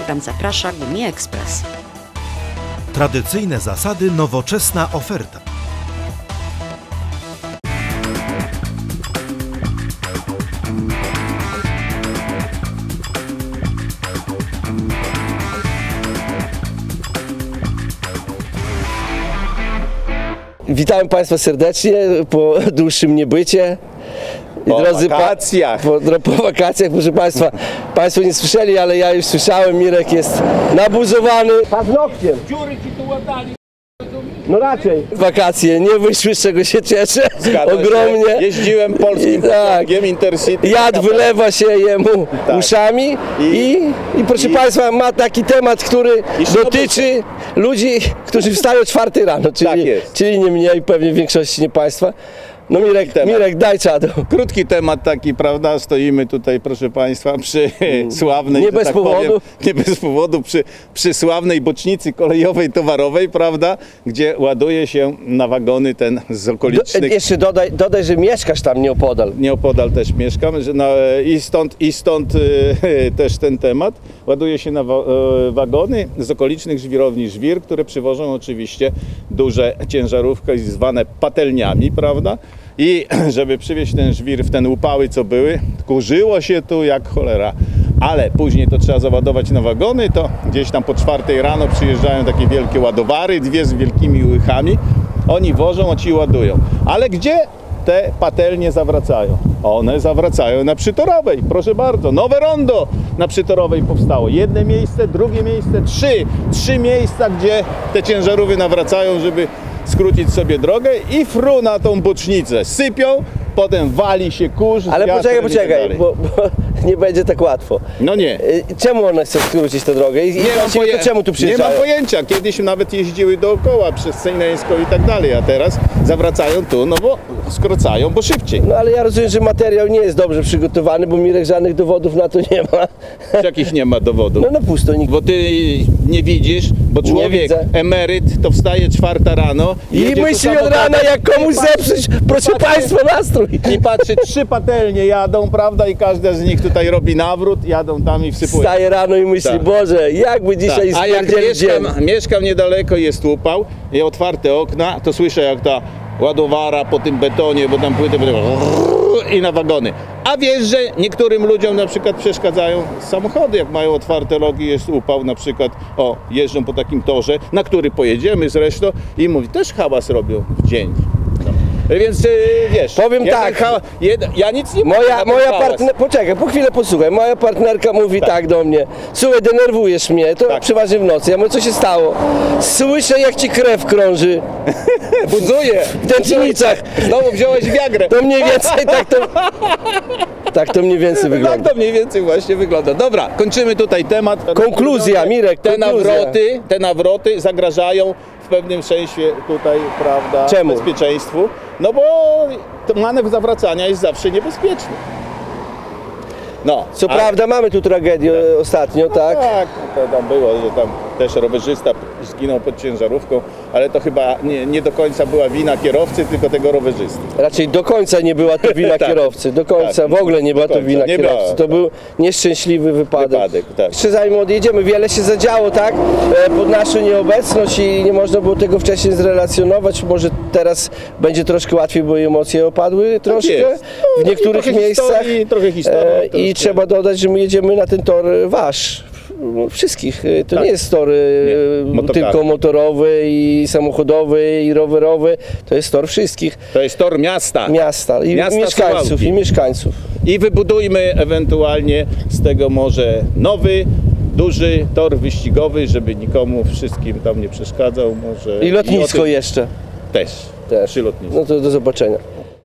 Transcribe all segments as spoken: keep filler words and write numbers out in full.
program zaprasza Gumi Ekspres. Tradycyjne zasady, nowoczesna oferta. Witam Państwa serdecznie po dłuższym niebycie. I po drodzy wakacjach. Pa, po, po wakacjach, proszę Państwa. Państwo nie słyszeli, ale ja już słyszałem, Mirek jest nabuzowany paznokciem. Dziury ci tu ładali. No raczej. Wakacje nie wyszły, z czego się cieszę. Zgadza ogromnie. Się. Jeździłem polskim pociągiem Intercity. Jad wylewa się jemu tak. uszami i, i, i proszę i, Państwa, ma taki temat, który dotyczy ludzi, którzy wstają o czwartej rano, czyli, tak jest. czyli nie mnie i pewnie większości nie Państwa. No Mirek, Mirek, daj czadu. Krótki temat taki, prawda, stoimy tutaj, proszę Państwa, przy hmm. sławnej, nie bez tak powodu, powiem, nie bez powodu, przy, przy sławnej bocznicy kolejowej towarowej, prawda, gdzie ładuje się na wagony ten z okolicznych... Do, jeszcze dodaj, dodaj, że mieszkasz tam nieopodal. Nieopodal też mieszkam, że na, i stąd, i stąd e, też ten temat. Ładuje się na wa, e, wagony z okolicznych żwirowni żwir, które przywożą oczywiście duże ciężarówki zwane patelniami, prawda? I żeby przywieźć ten żwir w ten upały, co były, kurzyło się tu jak cholera. Ale później to trzeba załadować na wagony, to gdzieś tam po czwartej rano przyjeżdżają takie wielkie ładowary, dwie z wielkimi łychami. Oni wożą, a ci ładują. Ale gdzie te patelnie zawracają? One zawracają na Przytorowej, proszę bardzo. Nowe rondo na Przytorowej powstało. Jedno miejsce, drugie miejsce, trzy. Trzy miejsca, gdzie te ciężarówki nawracają, żeby skrócić sobie drogę i fru na tą bocznicę. Sypią, potem wali się kurz. Ale poczekaj, poczekaj, tak bo, bo nie będzie tak łatwo. No nie. Czemu one chcą skrócić tę drogę? I, nie, mam to czemu tu przyjeżdżają? Nie mam pojęcia. Kiedyś nawet jeździły dookoła przez Sejneńską i tak dalej, a teraz zawracają tu, no bo skrócają, bo szybciej. No ale ja rozumiem, że materiał nie jest dobrze przygotowany, bo Mirek żadnych dowodów na to nie ma. Jakich nie ma dowodów? No na pusto nikt. Bo ty nie widzisz, bo człowiek emeryt to wstaje czwarta rano i, i myśli od rana, jak komuś zepsuć, proszę Państwa, nastrój. I patrzy, trzy patelnie jadą, prawda, i każda z nich tutaj robi nawrót, jadą tam i wsypuje. Wstaje rano i myśli, tak. Boże, jakby dzisiaj tak. A jak mieszkam, mieszkam niedaleko, jest upał i otwarte okna, to słyszę jak ta ładowara po tym betonie, bo tam płyty i na wagony. A wiesz, że niektórym ludziom na przykład przeszkadzają samochody, jak mają otwarte rogi, jest upał na przykład, o, jeżdżą po takim torze, na który pojedziemy zresztą i mówi, też hałas robią w dzień. Więc yy, wiesz, powiem tak, ha, jed, ja nic nie moja, moja partner, poczekaj, po chwilę posłuchaj, moja partnerka mówi tak, tak do mnie, słuchaj, denerwujesz mnie, to tak. Przeważnie w nocy, ja mówię, co się stało? Słyszę, jak ci krew krąży. Budzuje. W tętnicach. Znowu wziąłeś wiagrę. To mniej więcej tak to, tak to mniej więcej wygląda. Tak to mniej więcej właśnie wygląda. Dobra, kończymy tutaj temat. Konkluzja, Mirek, te konkluzja. nawroty, te nawroty zagrażają w pewnym sensie tutaj, prawda, czemu? Bezpieczeństwu. No bo manewr zawracania jest zawsze niebezpieczny. No, co ale... prawda mamy tu tragedię tak. ostatnio, no tak? Tak, to tam było, że tam też rowerzysta zginął pod ciężarówką, ale to chyba nie, nie do końca była wina kierowcy, tylko tego rowerzysty. Raczej do końca nie była to wina tak. kierowcy, do końca tak. w ogóle nie była to wina nie kierowcy. Była, to tak. był nieszczęśliwy wypadek. wypadek tak. Jeszcze zanim odjedziemy, wiele się zadziało, tak? Pod naszą nieobecność i nie można było tego wcześniej zrelacjonować. Może teraz będzie troszkę łatwiej, bo emocje opadły troszkę no, w niektórych trochę miejscach. Historii, trochę historii, e, I trzeba dodać, że my jedziemy na ten tor wasz. Wszystkich. To tak. nie jest tor nie. tylko motorowy i samochodowy i rowerowy. To jest tor wszystkich. To jest tor miasta. Miasta i miasta mieszkańców. Suwałki. I mieszkańców. I wybudujmy ewentualnie z tego może nowy, duży tor wyścigowy, żeby nikomu wszystkim tam nie przeszkadzał. Może I lotnisko I tym... jeszcze. Też. Też. Przy lotnisku. No to do zobaczenia.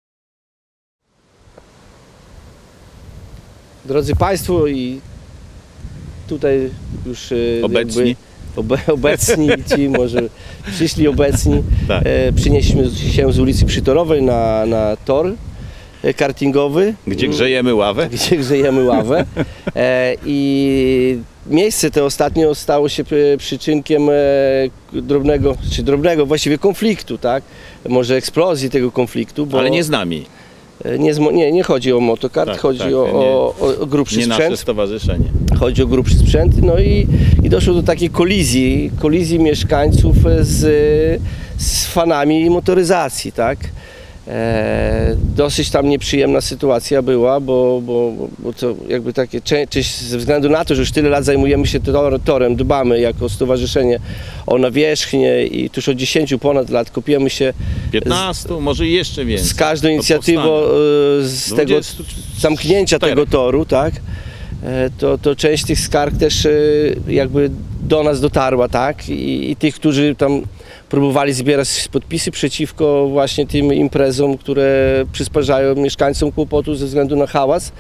Drodzy Państwo, i tutaj już obecni, obe, obecni ci może przyszli obecni, tak. e, przynieśliśmy się z ulicy Przytorowej na, na tor kartingowy. Gdzie grzejemy ławę. Gdzie grzejemy ławę. E, I miejsce to ostatnio stało się przyczynkiem drobnego, czy drobnego właściwie konfliktu, tak? Może eksplozji tego konfliktu. Bo... Ale nie z nami. Nie, nie, nie chodzi o motokart, tak, chodzi tak, o, nie, o, o grubszy nie sprzęt. Nie nasze stowarzyszenie. Chodzi o grubszy sprzęt, no i, i doszło do takiej kolizji, kolizji mieszkańców z, z fanami motoryzacji, tak. E, dosyć tam nieprzyjemna sytuacja była, bo, bo, bo to jakby takie, czy ze względu na to, że już tyle lat zajmujemy się tor, torem, dbamy jako stowarzyszenie o nawierzchnię i tuż od dziesięciu ponad lat kopiemy się piętnaście, z, może jeszcze więcej. Z każdą inicjatywą z tego zamknięcia tego toru, tak, e, to, to część tych skarg też e, jakby do nas dotarła, tak, i, i tych, którzy tam próbowali zbierać podpisy przeciwko właśnie tym imprezom, które przysparzają mieszkańcom kłopotu ze względu na hałas.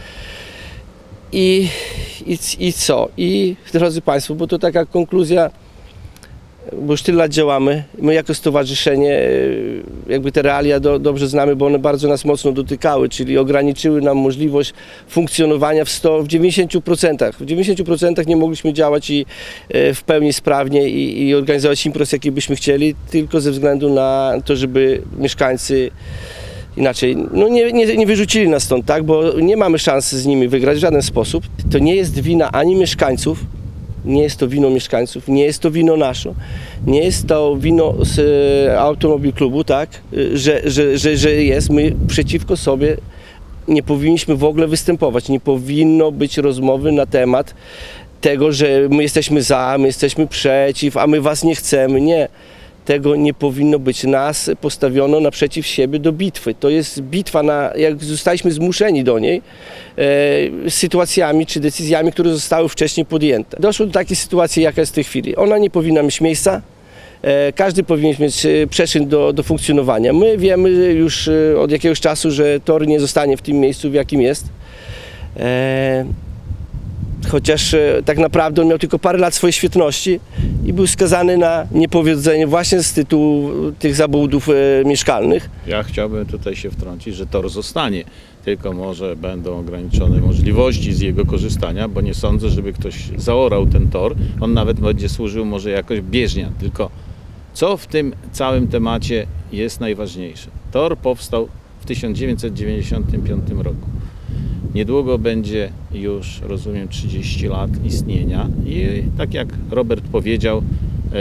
I, i, i co? I drodzy Państwo, bo to taka konkluzja, bo już tyle lat działamy, my jako stowarzyszenie jakby te realia do, dobrze znamy, bo one bardzo nas mocno dotykały, czyli ograniczyły nam możliwość funkcjonowania w, sto, w dziewięćdziesięciu procentach. W dziewięćdziesięciu procentach nie mogliśmy działać i w pełni sprawnie i, i organizować imprez, jakie byśmy chcieli, tylko ze względu na to, żeby mieszkańcy inaczej, no nie, nie, nie wyrzucili nas stąd, tak, bo nie mamy szansy z nimi wygrać w żaden sposób. To nie jest wina ani mieszkańców, nie jest to wino mieszkańców, nie jest to wino nasze, nie jest to wino z e, Automobil Klubu, tak, że, że, że, że jest. My przeciwko sobie nie powinniśmy w ogóle występować, nie powinno być rozmowy na temat tego, że my jesteśmy za, my jesteśmy przeciw, a my was nie chcemy, nie. Tego nie powinno być. Nas postawiono naprzeciw siebie do bitwy. To jest bitwa, na, jak zostaliśmy zmuszeni do niej, e, sytuacjami czy decyzjami, które zostały wcześniej podjęte. Doszło do takiej sytuacji, jaka jest w tej chwili. Ona nie powinna mieć miejsca. E, każdy powinien mieć przestrzeń do, do funkcjonowania. My wiemy już e, od jakiegoś czasu, że tor nie zostanie w tym miejscu, w jakim jest. E, Chociaż e, tak naprawdę on miał tylko parę lat swojej świetności i był skazany na niepowiedzenie właśnie z tytułu tych zabudów e, mieszkalnych. Ja chciałbym tutaj się wtrącić, że tor zostanie, tylko może będą ograniczone możliwości z jego korzystania, bo nie sądzę, żeby ktoś zaorał ten tor. On nawet będzie służył może jakoś bieżnia, tylko co w tym całym temacie jest najważniejsze? Tor powstał w tysiąc dziewięćset dziewięćdziesiątym piątym roku. Niedługo będzie już, rozumiem, trzydzieści lat istnienia i tak jak Robert powiedział, e,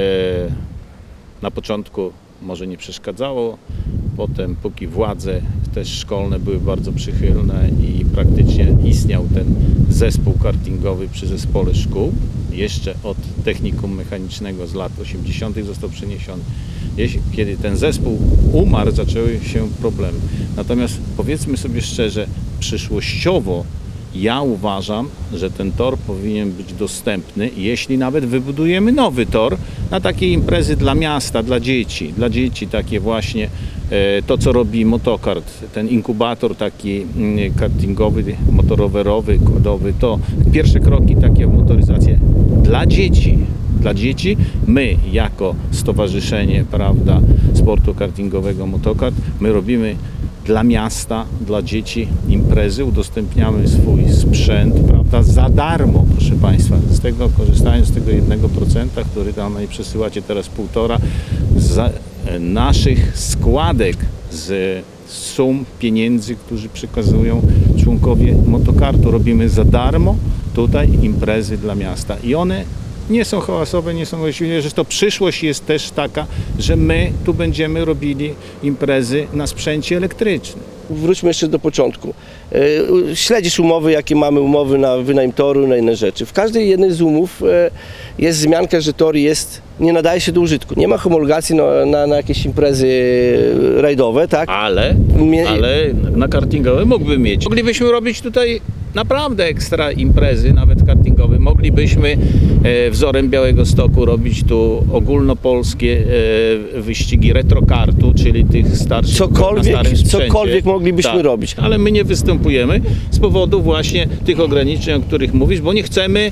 na początku może nie przeszkadzało, potem póki władze też szkolne były bardzo przychylne i praktycznie istniał ten zespół kartingowy przy zespole szkół, jeszcze od technikum mechanicznego z lat osiemdziesiątych został przeniesiony. Kiedy ten zespół umarł, zaczęły się problemy. Natomiast powiedzmy sobie szczerze, przyszłościowo ja uważam, że ten tor powinien być dostępny, jeśli nawet wybudujemy nowy tor na takie imprezy dla miasta, dla dzieci, dla dzieci takie właśnie e, to, co robi motokart, ten inkubator taki mm, kartingowy, motorowerowy, kodowy, to pierwsze kroki takie w motoryzację dla dzieci. Dla dzieci, my jako stowarzyszenie, prawda, sportu kartingowego Motokart, my robimy dla miasta, dla dzieci imprezy, udostępniamy swój sprzęt, prawda, za darmo, proszę Państwa, z tego korzystając z tego jednego procenta, który tam przesyłacie teraz półtora, z naszych składek, z sum pieniędzy, którzy przekazują członkowie Motokartu, robimy za darmo tutaj imprezy dla miasta i one nie są hałasowe, nie są właściwie, że to przyszłość jest też taka, że my tu będziemy robili imprezy na sprzęcie elektrycznym. Wróćmy jeszcze do początku. Śledzisz umowy, jakie mamy umowy na wynajem toru, na inne rzeczy. W każdej jednej z umów jest wzmianka, że tor jest, nie nadaje się do użytku. Nie ma homologacji na, na, na jakieś imprezy rajdowe, tak? Ale, ale na kartingowe mógłby mieć. Moglibyśmy robić tutaj naprawdę ekstra imprezy, nawet kartingowe. Moglibyśmy e, wzorem Białegostoku robić tu ogólnopolskie e, wyścigi retrokartu, czyli tych starszych cokolwiek, na starym sprzęcie. Cokolwiek moglibyśmy tak robić. Ale my nie występujemy z powodu właśnie tych ograniczeń, o których mówisz, bo nie chcemy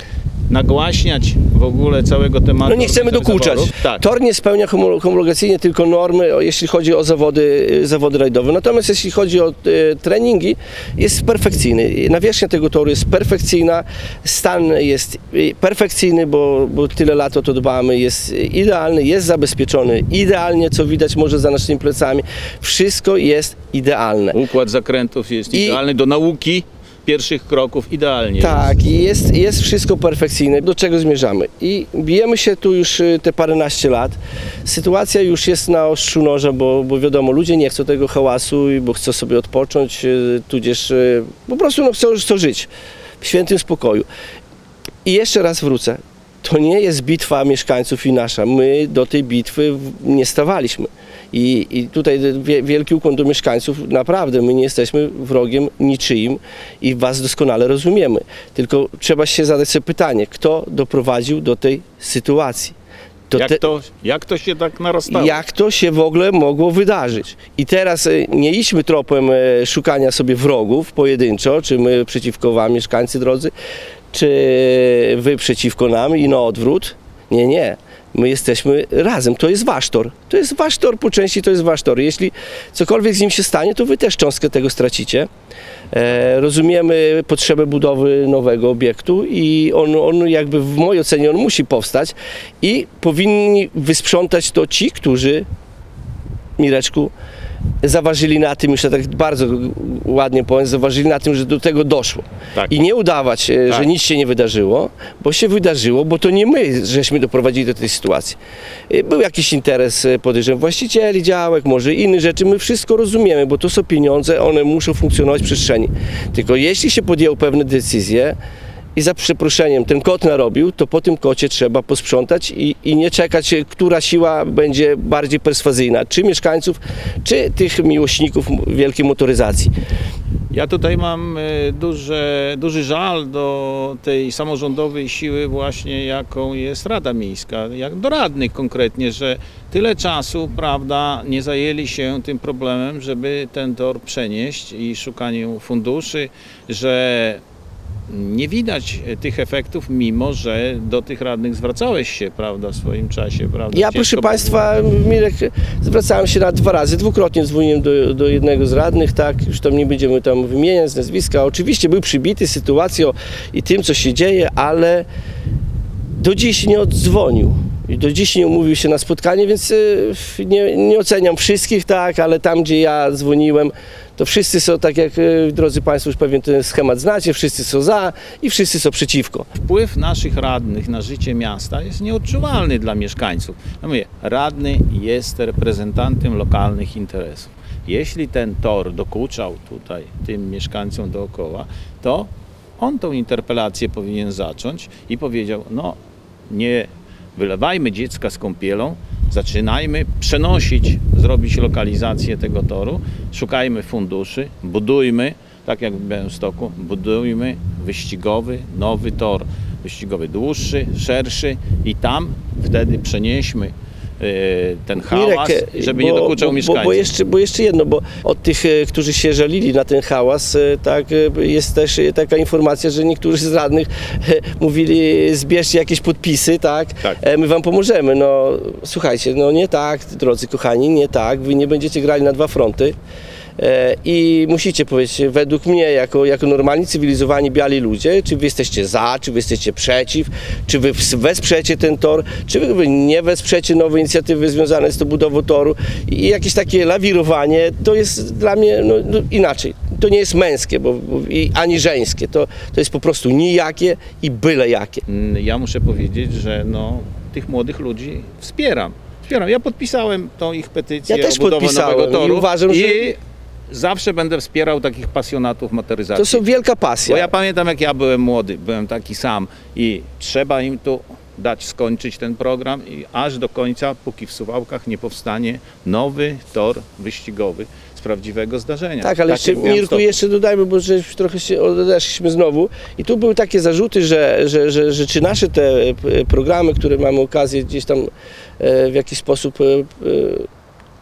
nagłaśniać w ogóle całego tematu. No nie chcemy dokuczać. Tak. Tor nie spełnia homologacyjnie tylko normy, jeśli chodzi o zawody, zawody rajdowe. Natomiast jeśli chodzi o e, treningi, jest perfekcyjny. Nawierzchnia tego toru jest perfekcyjna, stan jest perfekcyjny, bo, bo tyle lat o to dbamy, jest idealny, jest zabezpieczony idealnie, co widać może za naszymi plecami. Wszystko jest idealne. Układ zakrętów jest I... idealny do nauki. Pierwszych kroków idealnie. Tak, i jest, jest wszystko perfekcyjne, do czego zmierzamy. I bijemy się tu już te paręnaście lat. Sytuacja już jest na ostrzu noża, bo, bo wiadomo, ludzie nie chcą tego hałasu, bo chcą sobie odpocząć, tudzież po prostu no, chcą, chcą żyć w świętym spokoju. I jeszcze raz wrócę. To nie jest bitwa mieszkańców i nasza. My do tej bitwy nie stawaliśmy. I, i tutaj wielki ukłon do mieszkańców. Naprawdę, my nie jesteśmy wrogiem niczyim i was doskonale rozumiemy. Tylko trzeba się zadać sobie pytanie, kto doprowadził do tej sytuacji. To jak, te... to, jak to się tak narastało? Jak to się w ogóle mogło wydarzyć? I teraz nie idźmy tropem szukania sobie wrogów pojedynczo, czy my przeciwko wam, mieszkańcy drodzy, czy wy przeciwko nam i na odwrót. Nie, nie. My jesteśmy razem. To jest wasz tor. To jest wasz tor, po części to jest wasz tor. Jeśli cokolwiek z nim się stanie, to wy też cząstkę tego stracicie. E, rozumiemy potrzebę budowy nowego obiektu i on, on jakby w mojej ocenie on musi powstać i powinni wysprzątać to ci, którzy, Mireczku, zaważyli na tym, już ja tak bardzo ładnie powiem, zaważyli na tym, że do tego doszło. Tak. I nie udawać, tak. że nic się nie wydarzyło, bo się wydarzyło, bo to nie my, żeśmy doprowadzili do tej sytuacji. Był jakiś interes, podejrzewam, właścicieli działek, może innych rzeczy, my wszystko rozumiemy, bo to są pieniądze, one muszą funkcjonować w przestrzeni. Tylko jeśli się podjęło pewne decyzje, i za przeproszeniem ten kot narobił, to po tym kocie trzeba posprzątać i, i nie czekać, która siła będzie bardziej perswazyjna, czy mieszkańców, czy tych miłośników wielkiej motoryzacji. Ja tutaj mam duże, duży żal do tej samorządowej siły właśnie, jaką jest Rada Miejska, jak do radnych konkretnie, że tyle czasu, prawda, nie zajęli się tym problemem, żeby ten tor przenieść i szukaniu funduszy, że nie widać tych efektów, mimo że do tych radnych zwracałeś się, prawda, w swoim czasie, prawda? Ja, proszę Państwa, Mirek, zwracałem się na dwa razy, dwukrotnie dzwoniłem do, do jednego z radnych, tak, już tam nie będziemy tam wymieniać z nazwiska. Oczywiście był przybity sytuacją i tym, co się dzieje, ale do dziś nie oddzwonił. I do dziś nie umówił się na spotkanie, więc nie, nie oceniam wszystkich, tak, ale tam, gdzie ja dzwoniłem, to wszyscy są, tak jak drodzy Państwo już pewnie ten schemat znacie, wszyscy są za i wszyscy są przeciwko. Wpływ naszych radnych na życie miasta jest nieodczuwalny dla mieszkańców. Ja mówię, radny jest reprezentantem lokalnych interesów. Jeśli ten tor dokuczał tutaj tym mieszkańcom dookoła, to on tą interpelację powinien zacząć i powiedział, no nie wylewajmy dziecka z kąpielą, zaczynajmy przenosić, zrobić lokalizację tego toru, szukajmy funduszy, budujmy, tak jak w Białymstoku, budujmy wyścigowy, nowy tor, wyścigowy dłuższy, szerszy i tam wtedy przenieśmy ten hałas, Mirek, żeby bo, nie dokuczał bo, mieszkańców. Bo, bo, jeszcze, bo jeszcze jedno, bo od tych, którzy się żalili na ten hałas, tak, jest też taka informacja, że niektórzy z radnych mówili, zbierzcie jakieś podpisy, tak, tak. my wam pomożemy. No słuchajcie, no nie tak, drodzy kochani, nie tak, wy nie będziecie grali na dwa fronty. I musicie powiedzieć, według mnie, jako, jako normalni, cywilizowani, biali ludzie, czy wy jesteście za, czy wy jesteście przeciw, czy wy wesprzecie ten tor, czy wy nie wesprzecie nowej inicjatywy związane z tą budową toru. I jakieś takie lawirowanie, to jest dla mnie no, no, inaczej. To nie jest męskie, bo, bo, i, ani żeńskie. To, to jest po prostu nijakie i byle jakie. Ja muszę powiedzieć, że no, tych młodych ludzi wspieram. wspieram. Ja podpisałem tą ich petycję ja też o budowę nowego toru i uważam, i że... zawsze będę wspierał takich pasjonatów motoryzacji. To są wielka pasja. Bo ja pamiętam, jak ja byłem młody, byłem taki sam i trzeba im tu dać skończyć ten program i aż do końca, póki w Suwałkach nie powstanie nowy tor wyścigowy z prawdziwego zdarzenia. Tak, ale jeszcze, Mirku, jeszcze dodajmy, bo że trochę się odeszliśmy znowu i tu były takie zarzuty, że, że, że, że czy nasze te programy, które mamy okazję gdzieś tam w jakiś sposób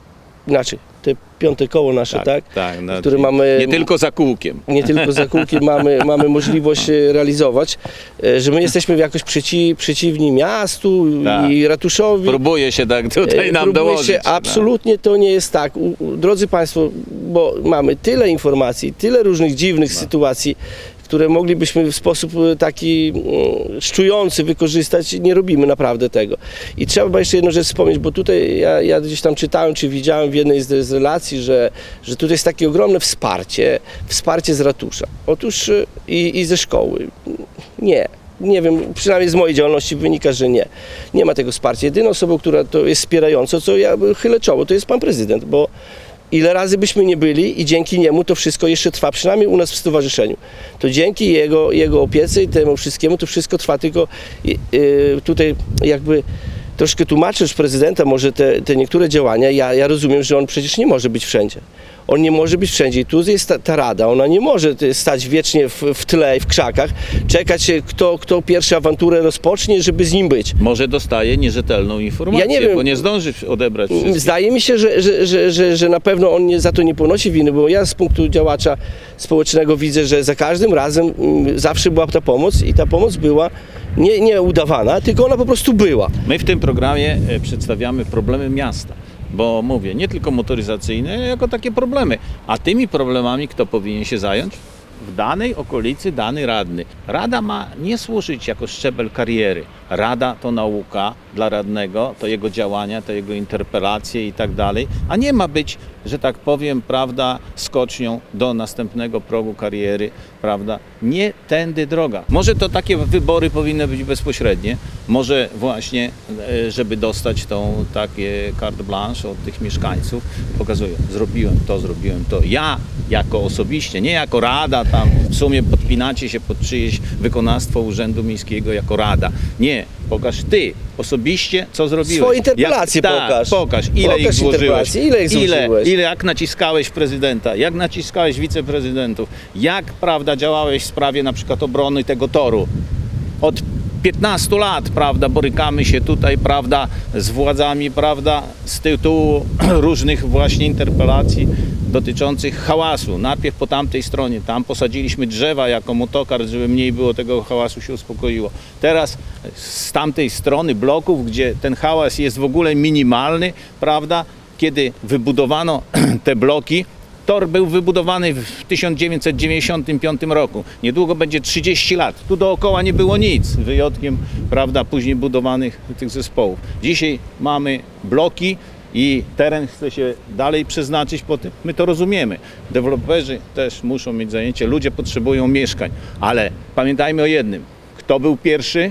inaczej, te piąte koło nasze, tak? Tak, tak, no, które mamy... Nie tylko za kółkiem. Nie tylko za kółkiem mamy, mamy możliwość realizować, że my jesteśmy jakoś przeci, przeciwni miastu tak. i ratuszowi. Próbuje się tak tutaj nam Próbuje dołożyć. Się, absolutnie to nie jest tak. U, u, drodzy Państwo, bo mamy tyle informacji, tyle różnych dziwnych no. sytuacji, które moglibyśmy w sposób taki mm, szczujący wykorzystać, nie robimy naprawdę tego. I trzeba chyba jeszcze jedną rzecz wspomnieć, bo tutaj ja, ja gdzieś tam czytałem, czy widziałem w jednej z, z relacji, że, że tutaj jest takie ogromne wsparcie, wsparcie z ratusza. Otóż i, i ze szkoły. Nie. Nie wiem, przynajmniej z mojej działalności wynika, że nie. Nie ma tego wsparcia. Jedyną osobą, która to jest wspierająca, co ja chylę czoło, to jest pan prezydent, bo ile razy byśmy nie byli i dzięki niemu to wszystko jeszcze trwa, przynajmniej u nas w stowarzyszeniu. To dzięki jego, jego opiece i temu wszystkiemu to wszystko trwa, tylko yy, tutaj jakby troszkę tłumaczysz prezydenta może te, te niektóre działania, ja, ja rozumiem, że on przecież nie może być wszędzie. On nie może być wszędzie i tu jest ta, ta rada, ona nie może stać wiecznie w, w tle, w krzakach, czekać kto, kto pierwszą awanturę rozpocznie, żeby z nim być. Może dostaje nierzetelną informację, ja nie wiem, bo nie zdąży odebrać wszystkich. Zdaje mi się, że, że, że, że, że na pewno on nie, za to nie ponosi winy, bo ja z punktu działacza społecznego widzę, że za każdym razem m, zawsze była ta pomoc i ta pomoc była nie, nie udawana, tylko ona po prostu była. My w tym programie przedstawiamy problemy miasta. Bo mówię, nie tylko motoryzacyjne, jako takie problemy. A tymi problemami kto powinien się zająć? W danej okolicy dany radny. Rada ma nie służyć jako szczebel kariery. Rada to nauka dla radnego, to jego działania, to jego interpelacje i tak dalej, a nie ma być, że tak powiem, prawda, skocznią do następnego progu kariery, prawda? Nie tędy droga. Może to takie wybory powinny być bezpośrednie, może właśnie, żeby dostać tą takie carte blanche od tych mieszkańców, pokazują, zrobiłem to, zrobiłem to. Ja jako osobiście, nie jako rada, tam w sumie podpinacie się pod czyjeś wykonawstwo Urzędu Miejskiego jako rada. Nie, pokaż ty osobiście, co zrobiłeś. Swoje interpelacje jak, pokaż. Tak, pokaż, ile pokaż ich złożyłeś. Ile ich złożyłeś. Ile, ile, jak naciskałeś w prezydenta, jak naciskałeś wiceprezydentów, jak, prawda, działałeś w sprawie na przykład obrony tego toru. Od piętnastu lat, prawda, borykamy się tutaj, prawda, z władzami, prawda, z tytułu różnych właśnie interpelacji dotyczących hałasu. Najpierw po tamtej stronie, tam posadziliśmy drzewa jako motokar, żeby mniej było tego hałasu, się uspokoiło. Teraz z tamtej strony bloków, gdzie ten hałas jest w ogóle minimalny, prawda, kiedy wybudowano te bloki, tor był wybudowany w tysiąc dziewięćset dziewięćdziesiątym piątym roku. Niedługo będzie trzydzieści lat. Tu dookoła nie było nic, wyjątkiem, prawda, później budowanych tych zespołów. Dzisiaj mamy bloki i teren chce się dalej przeznaczyć po tym. My to rozumiemy. Deweloperzy też muszą mieć zajęcie, ludzie potrzebują mieszkań, ale pamiętajmy o jednym. Kto był pierwszy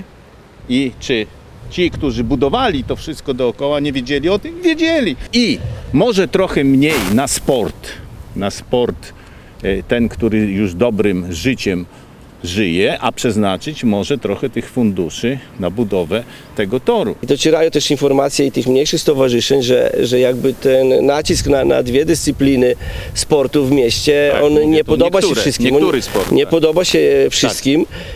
i czy ci, którzy budowali to wszystko dookoła, nie wiedzieli o tym? Wiedzieli. I może trochę mniej na sport, na sport ten, który już dobrym życiem żyje, a przeznaczyć może trochę tych funduszy na budowę tego toru. I docierają też informacje i tych mniejszych stowarzyszeń, że, że jakby ten nacisk na, na dwie dyscypliny sportu w mieście, tak, on nie podoba niektóre, się wszystkim. On sport, nie tak. podoba się wszystkim. Tak.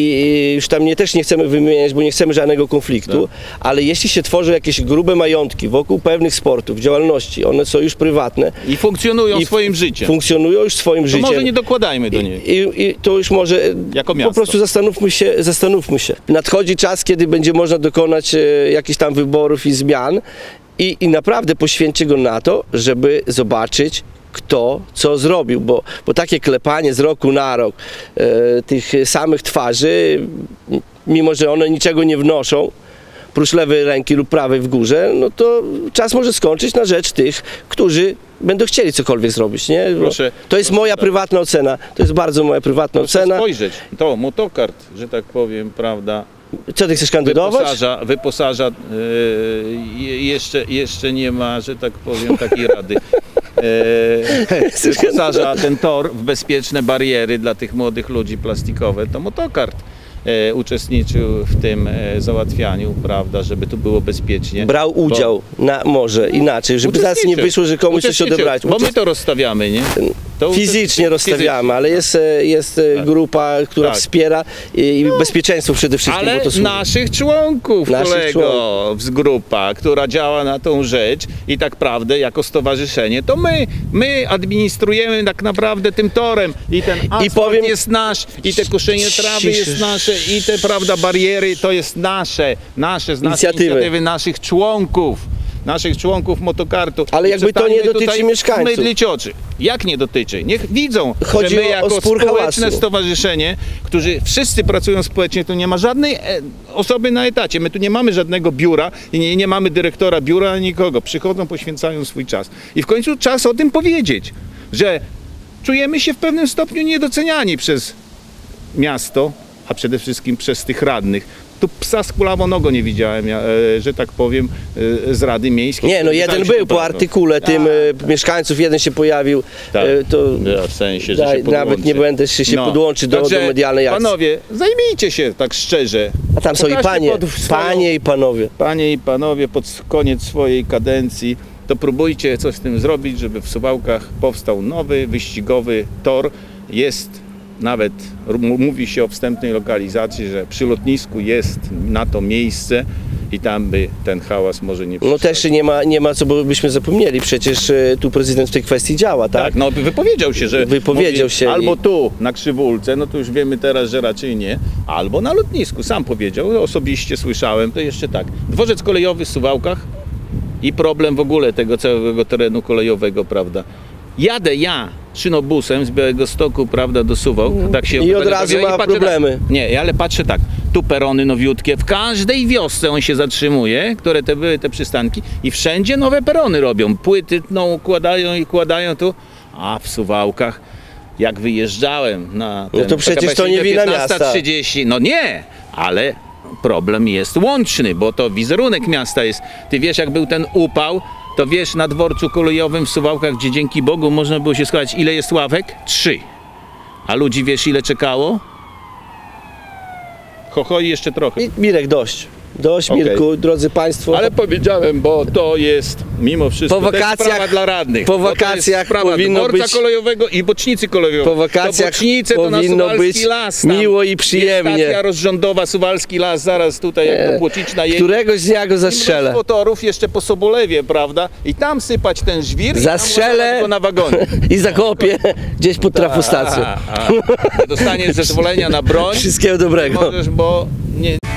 I już tam nie, też nie chcemy wymieniać, bo nie chcemy żadnego konfliktu, tak. Ale jeśli się tworzy jakieś grube majątki wokół pewnych sportów, działalności, one są już prywatne. I funkcjonują i swoim życiem. Funkcjonują już swoim to życiem. może nie dokładajmy do niej. I, i, i to już może, jako po prostu zastanówmy się, zastanówmy się. Nadchodzi czas, kiedy będzie można dokonać e, jakichś tam wyborów i zmian i, i naprawdę poświęćcie go na to, żeby zobaczyć, kto co zrobił, bo, bo takie klepanie z roku na rok e, tych samych twarzy, mimo że one niczego nie wnoszą, prócz lewej ręki lub prawej w górze, no to czas może skończyć na rzecz tych, którzy będą chcieli cokolwiek zrobić, nie? Proszę, to jest moja prywatna ocena, to jest bardzo moja prywatna proszę ocena. spojrzeć, to motokart, że tak powiem, prawda, co ty chcesz kandydować? Wyposaża, wyposaża yy, jeszcze, jeszcze nie ma, że tak powiem, takiej rady. Yy, wyposaża ten tor w bezpieczne bariery dla tych młodych ludzi plastikowe, to motokart. e, uczestniczył w tym e, załatwianiu, prawda, żeby tu było bezpiecznie. Brał udział, Bo... na, może inaczej, żeby zaraz nie wyszło, że komuś coś odebrać. Bo my to rozstawiamy, nie? To Fizycznie rozstawiamy, fizycznie. ale jest, jest tak. grupa, która tak. wspiera i, i bezpieczeństwo przede wszystkim. Ale bo to naszych członków, naszych kolego, członków. z grupa, która działa na tą rzecz i tak naprawdę jako stowarzyszenie, to my, my administrujemy tak naprawdę tym torem i ten asfalt I powiem, jest nasz, i te koszenie trawy jest nasze, i te, prawda, bariery to jest nasze, nasze, z naszej inicjatywy. inicjatywy naszych członków. naszych członków motokartu. Ale jakby to nie dotyczy mieszkańców. Mydlić oczy. Jak nie dotyczy? Niech widzą, Chodzi że my jako społeczne hałasu. stowarzyszenie, którzy wszyscy pracują społecznie, tu nie ma żadnej osoby na etacie. My tu nie mamy żadnego biura i nie, nie mamy dyrektora biura ani nikogo. Przychodzą, poświęcają swój czas. I w końcu czas o tym powiedzieć, że czujemy się w pewnym stopniu niedoceniani przez miasto, a przede wszystkim przez tych radnych. Tu psa z kulawą nogą nie widziałem, ja, e, że tak powiem, e, z Rady Miejskiej. Nie, no jeden był po artykule tym e, mieszkańców, jeden się pojawił. Tak, e, to ja, w sensie, że daj, się podłączy. Nawet nie będę się, się no. podłączyć do, Także, do medialnej akcji. Panowie, zajmijcie się tak szczerze. A tam są i Pokażcie panie, pod swoją, panie i panowie. Panie i panowie, pod koniec swojej kadencji, to próbujcie coś z tym zrobić, żeby w Suwałkach powstał nowy, wyścigowy tor. Jest nawet, mówi się o wstępnej lokalizacji, że przy lotnisku jest na to miejsce i tam by ten hałas może nie No też nie ma, nie ma co byśmy zapomnieli, przecież e, tu prezydent w tej kwestii działa, tak? Tak, no wypowiedział się, że wypowiedział mówi, się albo i... tu na Krzywulce, no to już wiemy teraz, że raczej nie, albo na lotnisku, sam powiedział, osobiście słyszałem, to jeszcze tak, dworzec kolejowy w Suwałkach i problem w ogóle tego całego terenu kolejowego, prawda? Jadę ja szynobusem z Białegostoku, prawda, do Suwałk, tak się I od razu ma problemy. Tak, nie, ale patrzę tak, tu perony nowiutkie, w każdej wiosce on się zatrzymuje, które te były te przystanki i wszędzie nowe perony robią, płyty tną, układają i kładają tu, a w Suwałkach jak wyjeżdżałem na ten, no to przecież to nie wina miasta. trzydzieści, no nie, ale problem jest łączny, bo to wizerunek miasta jest. Ty wiesz, jak był ten upał, to wiesz, na dworcu kolejowym w Suwałkach, gdzie dzięki Bogu można było się schować, ile jest ławek? Trzy. A ludzi wiesz, ile czekało? Chochoi jeszcze trochę. I Mirek, dość. Dość, Okay. Mirku, drodzy Państwo. Ale powiedziałem, bo to jest mimo wszystko po wakacjach, to jest sprawa dla radnych. Po wakacjach to jest powinno dworca być kolejowego i bocznicy kolejowej. Po wakacjach to bocznice to powinno na Suwalski być Las. Tam miło i przyjemnie. Jest stacja rozrządowa, Suwalski Las, zaraz tutaj jak do Płociczna jedzie. Któregoś z dnia go zastrzelę. I motorów jeszcze po Sobolewie, prawda? I tam sypać ten żwir zastrzelę i go na wagonie. I zakopię gdzieś pod trafostacją. Dostaniesz zezwolenia na broń. Wszystkiego dobrego. Możesz, bo nie...